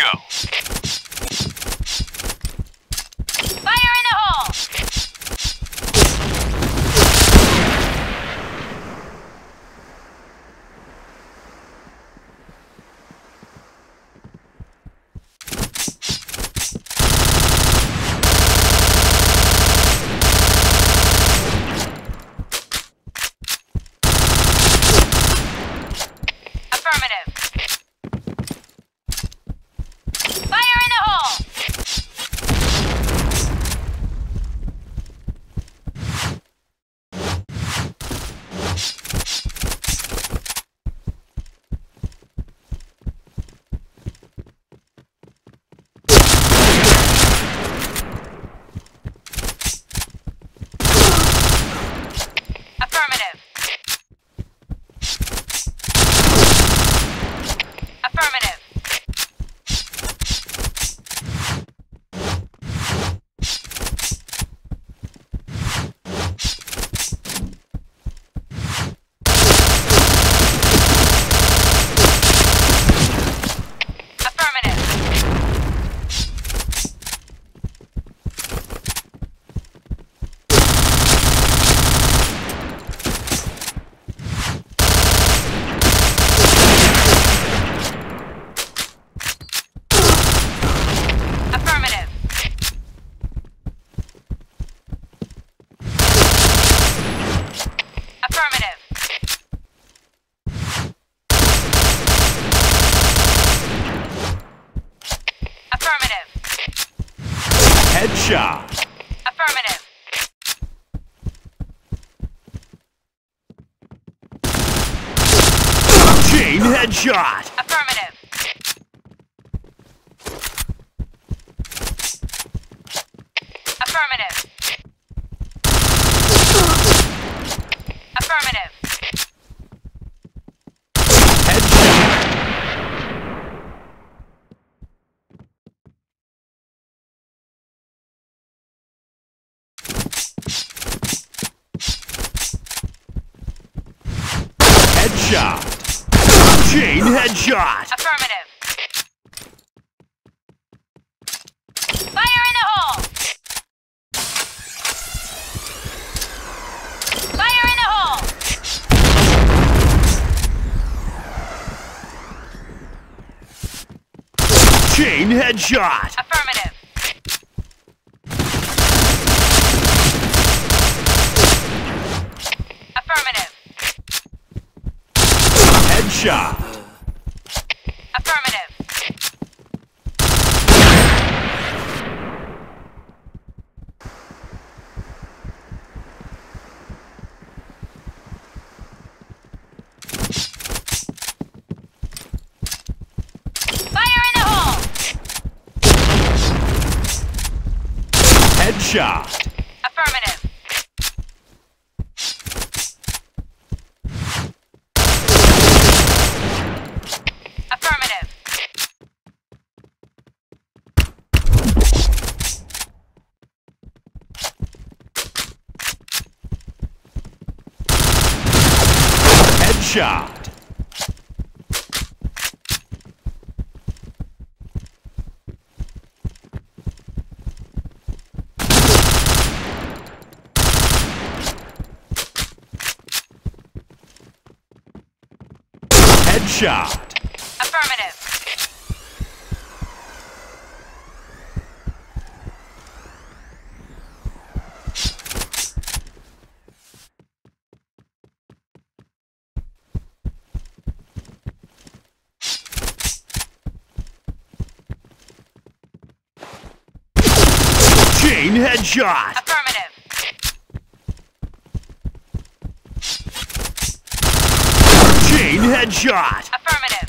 go. Fire in the hole! Affirmative. Fire in the hole! Affirmative. Affirmative. Affirmative. Affirmative. Affirmative. Affirmative. Headshot. Affirmative. Chain headshot. Affirmative. Affirmative. Affirmative. Headshot. Headshot. Chain headshot. Affirmative. Fire in the hole! Fire in the hole! Chain headshot. Affirmative. Affirmative. Headshot. Affirmative. Fire in the hole! Headshot. Affirmative. Affirmative. Headshot. Headshot. Affirmative. Chain headshot. Affirmative. Chain headshot. Affirmative.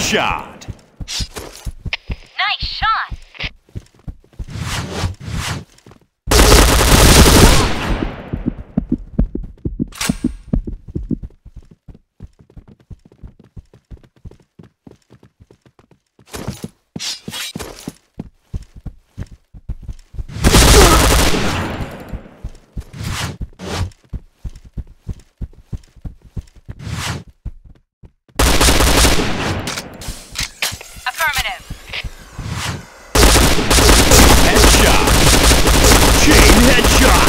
Headshot. Nice shot. Affirmative. Headshot. Chain headshot.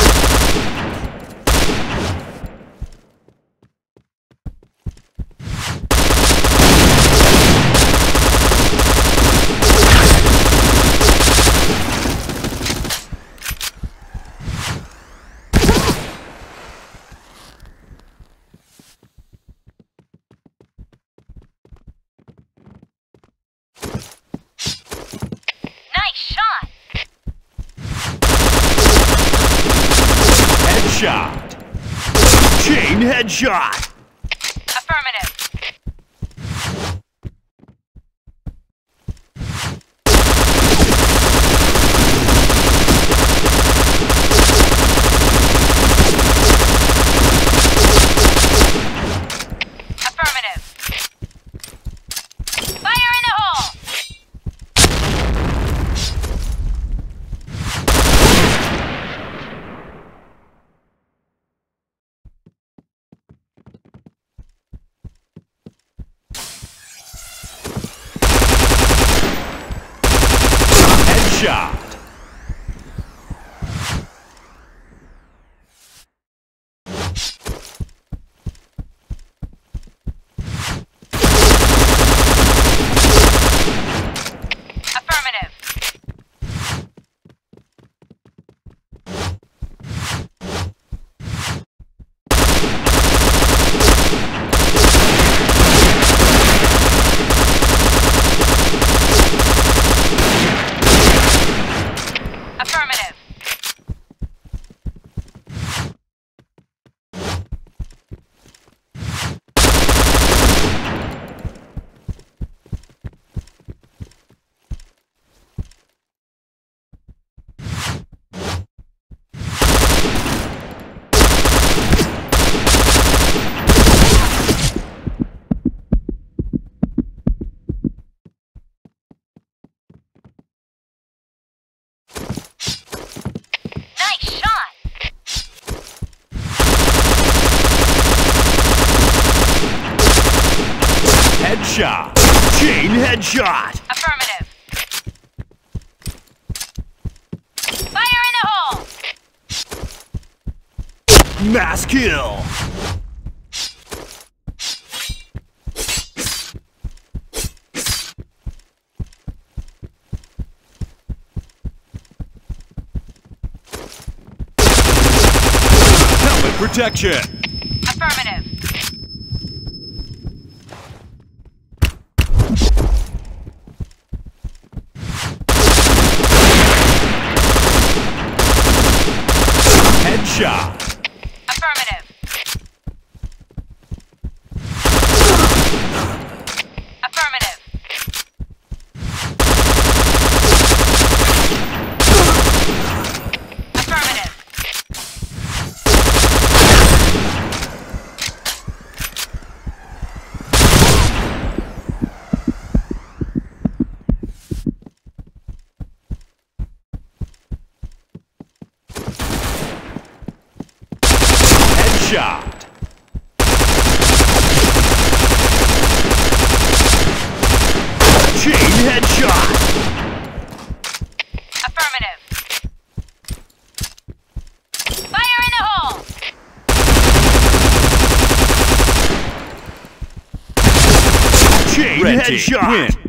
Nice shot. Headshot. Chain headshot. Affirmative. Affirmative. Fire in the hole. Headshot. Affirmative. Affirmative. Nice shot. Headshot. Chain headshot. Affirmative. Fire in the hole. Mass kill. Helmet protection. Affirmative. Headshot. Affirmative. Affirmative. Affirmative. Headshot. Chain headshot. Affirmative. Fire in the hole. Chain Red team headshot. win.